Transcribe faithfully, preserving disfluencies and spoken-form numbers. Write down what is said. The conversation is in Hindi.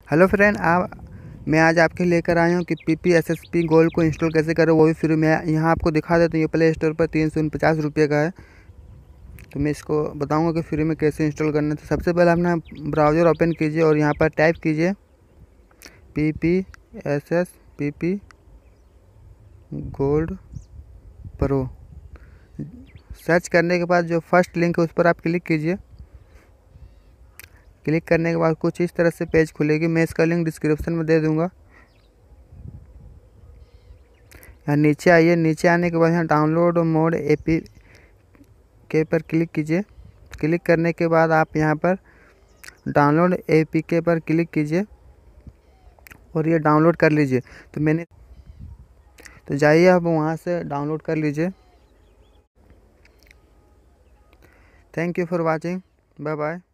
हेलो फ्रेंड, आप मैं आज आपके लेकर आया हूँ कि P P S S P gold को इंस्टॉल कैसे करें, वो भी फ्री में। यहाँ आपको दिखा देता हूँ, ये प्ले स्टोर पर तीन सौ उनपचास रुपये का है। तो मैं इसको बताऊँगा कि फ्री में कैसे इंस्टॉल करना है। तो सबसे पहले अपना ब्राउज़र ओपन कीजिए और यहाँ पर टाइप कीजिए P P S S P P gold pro. Search करने के बाद जो फर्स्ट लिंक है उस पर आप क्लिक कीजिए। क्लिक करने के बाद कुछ इस तरह से पेज खुलेगी। मैं इसका लिंक डिस्क्रिप्शन में दे दूंगा। यहाँ नीचे आइए। नीचे आने के बाद यहाँ डाउनलोड मोड ए पी के पर क्लिक कीजिए। क्लिक करने के बाद आप यहाँ पर डाउनलोड ए पी के पर क्लिक कीजिए और ये डाउनलोड कर लीजिए। तो मैंने तो जाइए आप वहाँ से डाउनलोड कर लीजिए। Thank you for watching. Bye bye.